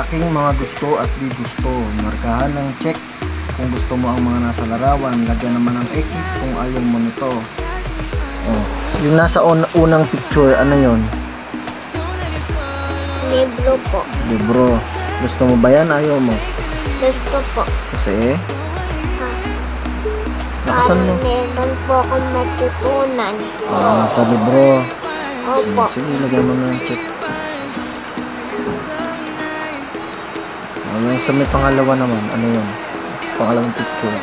aking mga gusto at di gusto. Markahan ng check kung gusto mo ang mga nasa larawan. Lagyan naman ng X kung ayaw mo nito. Oh. Yung nasa unang picture, ano yon? Libro po. Libro. Gusto mo ba yan? Ayaw mo? Gusto po. Kasi? Nakasan mo? Meron po akong matutunan. Sa libro. Opo. Sige, lagyan mo na ng check. Yung sa may pangalawa naman, ano yun? Pangalawang picture.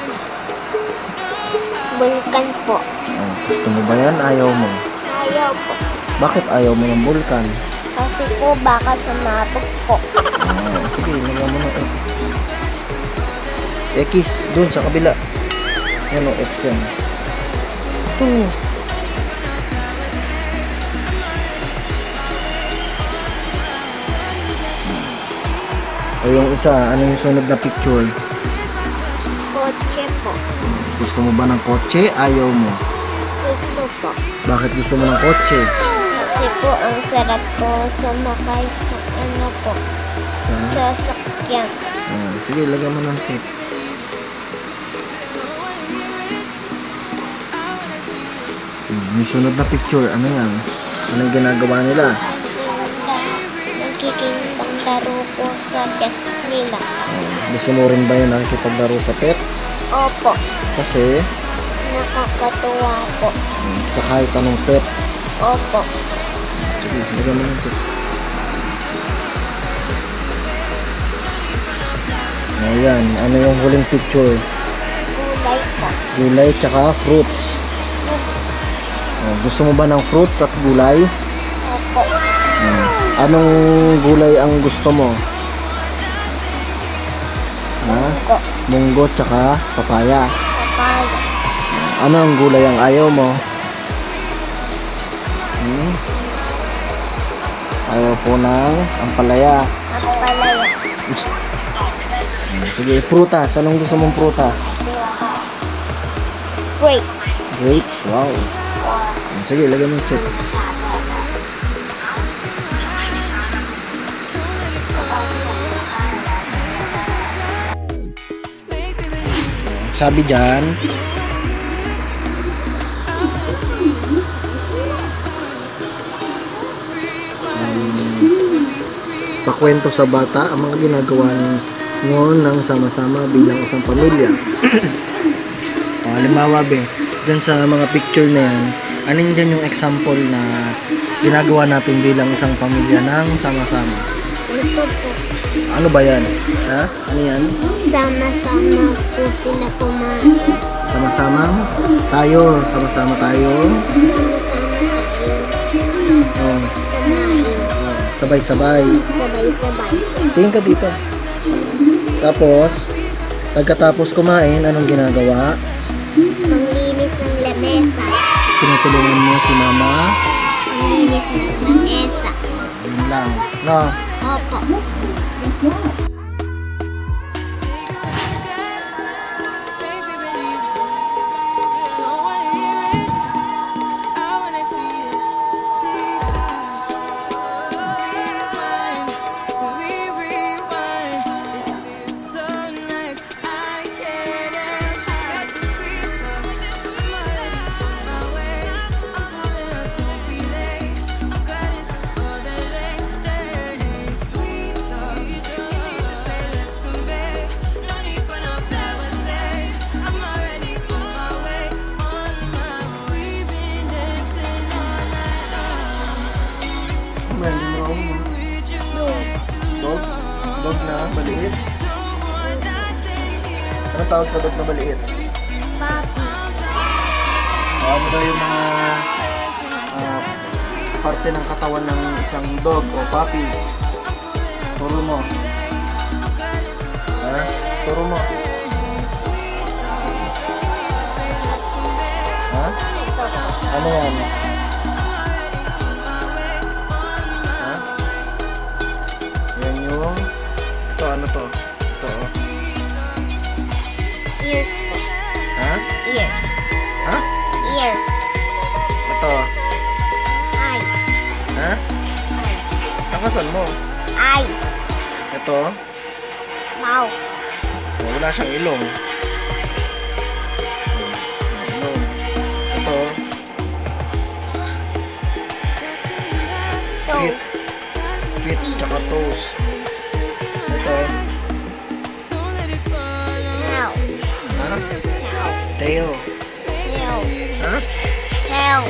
Vulkan po. Gusto mo ba yan? Ayaw mo? Ayaw po. Bakit ayaw mo ng vulkan? Kasi po baka sumabog po. Sige, lagyan mo ng X. X, dun sa kabila. Yan o, X yan. Ito. O yung isa, ano yung sunod na picture? Kotse po. Gusto mo ba ng kotse? Ayaw mo? Gusto po. Bakit gusto mo ng kotse? Kasi po ang sarap po sumakay sa ano po. Sa? Sasakyan. Sige, lagyan mo ng tape. Yung sunod na picture, ano yan? Anong ginagawa nila? Nagiging panglaro po sa pet nila. Gusto mo rin ba yung nakikipaglaro sa pet? Opo. Kasi? Nakakatuwa po. Sa kahit anong pet? Opo. Sige, lagyan mo ng tape. Ayan, ano yung huling picture? Gulay po. Gulay tsaka fruits. Gusto mo ba ng fruits at gulay? Opo. Anong gulay ang gusto mo? Munggo. Munggo tsaka papaya. Papaya. Ano ang gulay ang ayaw mo? Ayaw po ng ampalaya. Ampalaya. Sige, prutas. Anong gusto mong prutas? Grapes. Grapes? Wow. Sige, lagyan mo yung check. Sabi dyan, pakwento sa bata ang mga ginagawa nyo ng sama-sama bilang isang pamilya. Halimbawa, dyan sa mga picture na yan, alin dyan yung example na ginagawa natin bilang isang pamilya ng sama-sama? Ito po. Ano ba yan? Ha? Ano yan? Sama-sama po sila kumain. Sama-sama tayo. Sama-sama tayo. Kumain. Sabay-sabay. Sabay-sabay. Tingin ka dito. Tapos, pagkatapos kumain, anong ginagawa? Manglinis ng lamesa. Tinutulungan mo si mama. Manglinis ng lamesa. Yun lang. No? Opo. Dog? Dog na maliit? Anong tawag sa dog na maliit? Papi. Ano daw yung mga parte ng katawan ng isang dog o puppy? Turo mo. Ha? Turo mo. Ha? Ano yan? Ha? Yan yung... Ito, ano to? Ito, oh. Ears po. Ha? Ears. Ha? Ears. Ito. Eyes. Ha? Eyes. Takasan mo. Eyes. Ito, Mouth. wala siyang ilong. Ilong. Ito, Toe. feet. Feet, tsaka toes. Ito, Mouth. ha? Tail. Tail. Ha? Tail.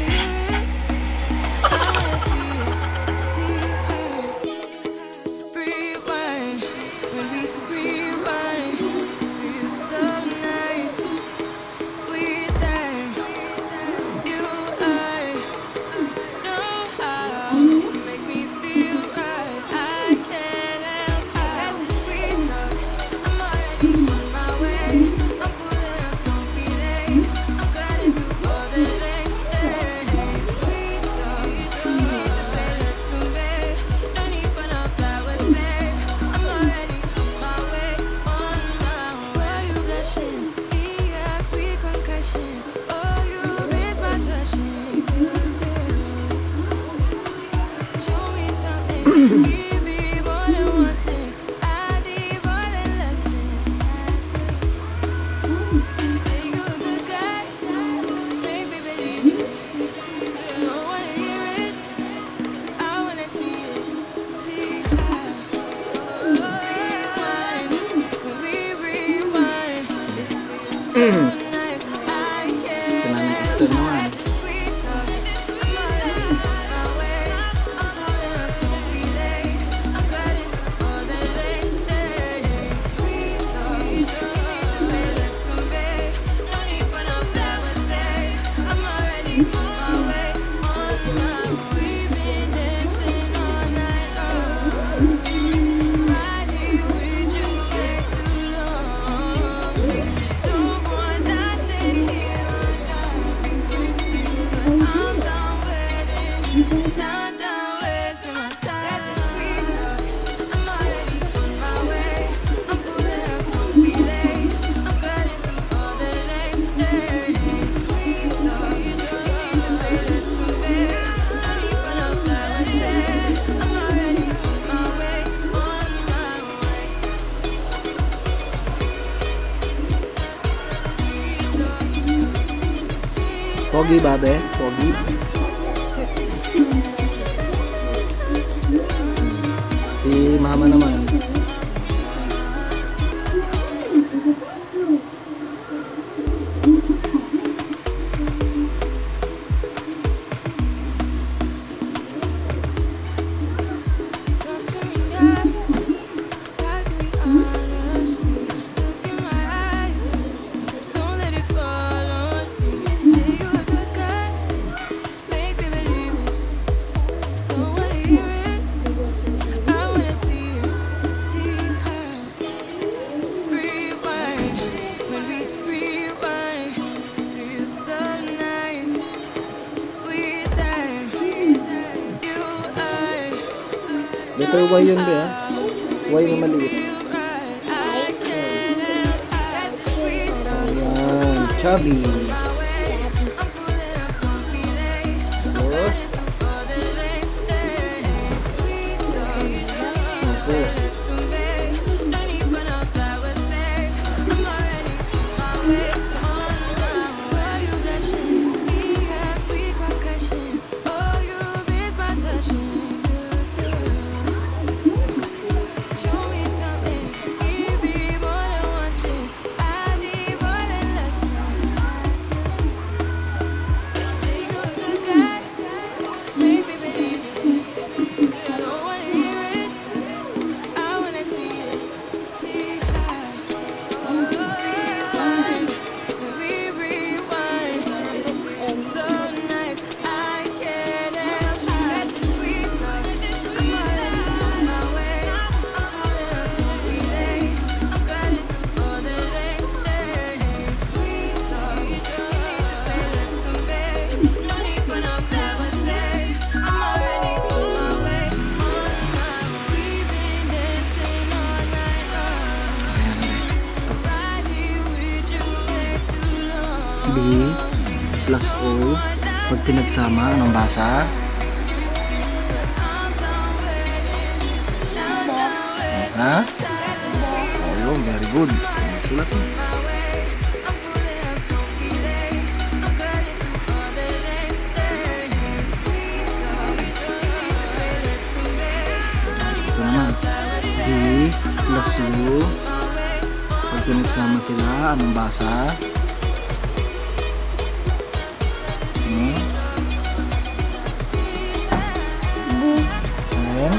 Kailangan Easter naman. Pogi ba, be? Pogi? Si mama naman. Letter Y yun, be, ha? Y na maliit. Ayan, chubby. Tapos, okay. B plus O pag pinagsama, anong basa? Ha? Oh, yun. Very good. Sulat mo. Ito naman. B plus U. Pag pinagsama sila, anong basa? Ayan.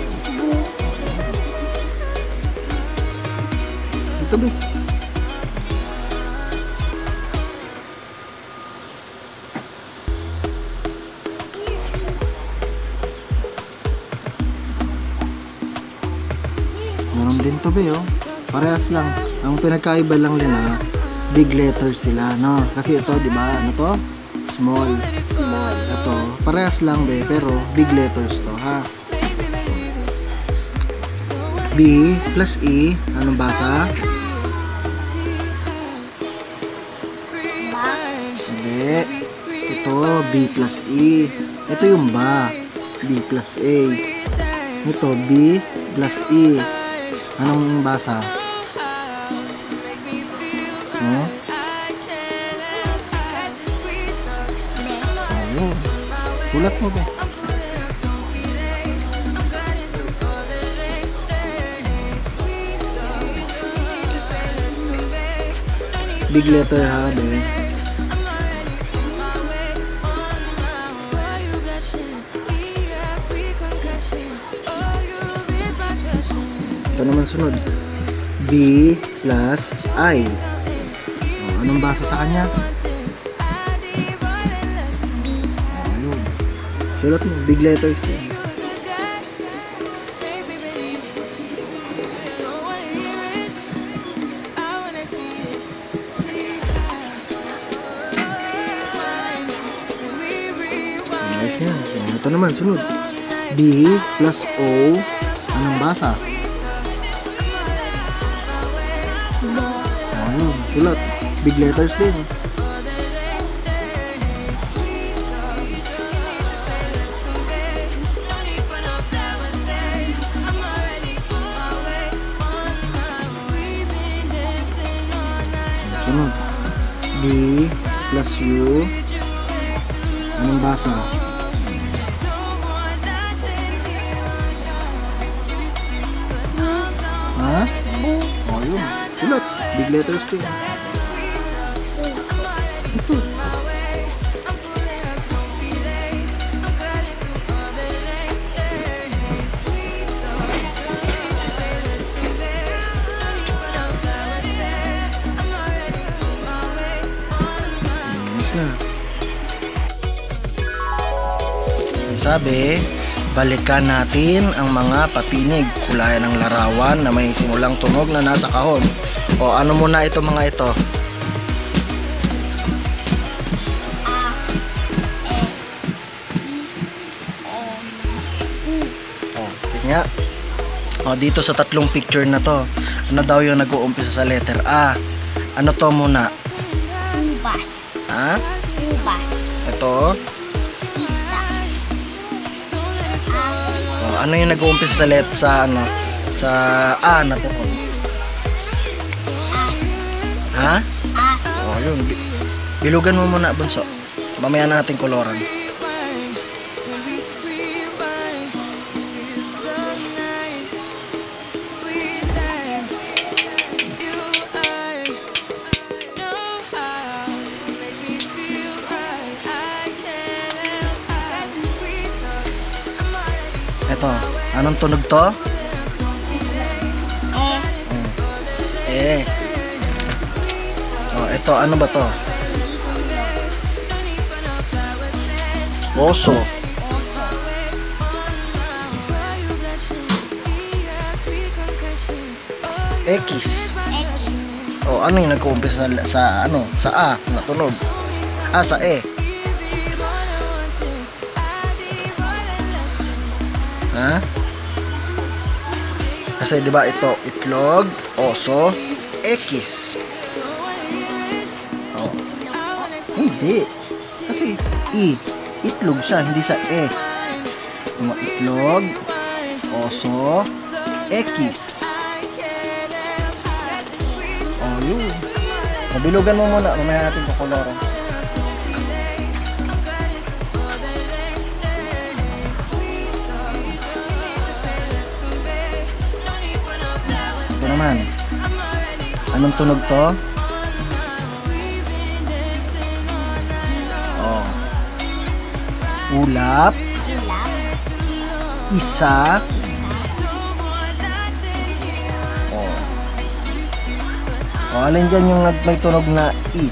Ito ba? Meron din to ba, oh. Parehas lang. Ang pinagkaiba lang nila, big letters sila, no? Kasi ito, di ba? Ano to? Small. Small. Ito, parehas lang be, pero big letters to, ha? B plus E, anong basa? Ba? Hindi. Ito, B plus E. Ito yung ba. B plus A. Ito, B plus E. Anong basa? Hmm? Ayun. Sulat mo ba? Big letter ha, be. Ito naman sunod. B plus I. Oh, anong basa sa kanya? B. Ayun. Sulat mo, big letters. Nice nga. Oh, ito naman, sunod. B plus O. Anong basa? Bo. Ayun, sulat. Big letters din. Sunod. B plus U. Anong basa? Ha? Bu. Oh, yun. Sulat. Big letters din. Ito. Nice na. Sabi, balikan natin ang mga patinig, kulayan ng larawan na may simulang tunog na nasa kahon. O ano muna ito mga ito? O, sige nga. O, dito sa tatlong picture na to, ano daw yung nag-uumpisa sa letter A? Ano to muna? Ubas. Ha? Ubas. Ito? Isa. O, ano yung nag-uumpisa sa ano? Sa A na to? Ha? O, yun. Bilugan mo muna, bunso. Mamaya na natin koloran. Ito, anong tunog to? Eh. Oh, ito, ano ba to? Oso. X. Oh, ano yung nag-uumpisa sa ano? Sa A na tunog? Ah, sa E. Ha? Kasi 'di ba ito itlog, oso, X. Oh. Hindi. Kasi itlog siya, hindi siya itlog, oso, X. Ayun. Mabilugan mo muna. Mamaya natin kukoloran. Ito naman. Anong tunog to? Oh. Ulap. Isa. Oh. Oh, alin dyan yung may tunog na I?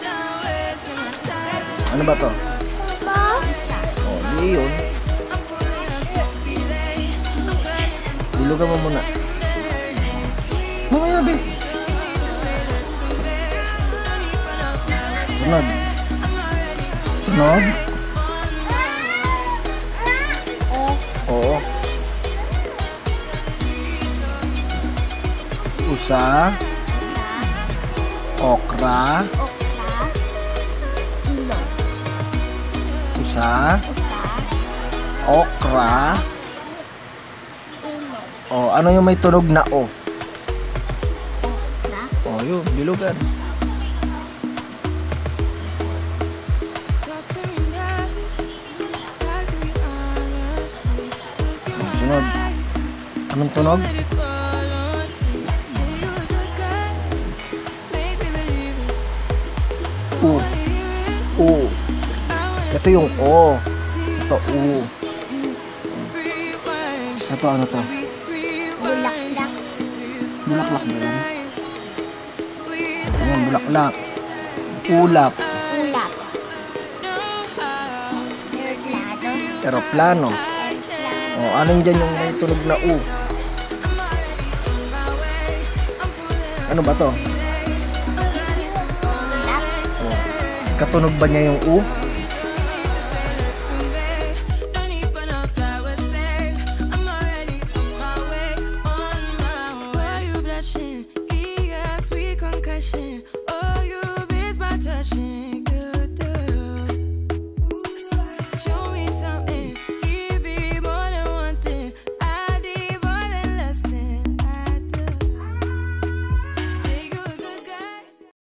Ano ba to? Oh, di yun. Bilugan mo muna. Mamaya, be. Tunog. Tunog? Oo. Usa. Okra. Usa. Okra. Oh, ano yung may tunog na O? Oh, yun, bilugan. Sunod. Anong tunog? U. U. Ito yung O. Ito U. Ito ano to? Bulaklak. Bulaklak ba yan? Ayan, bulaklak. Ulap. Ulap. Eroplano. Eroplano. Oh, anong dyan yung may tunog na U? Ano ba to? Ulap. Oh, katunog ba niya yung U?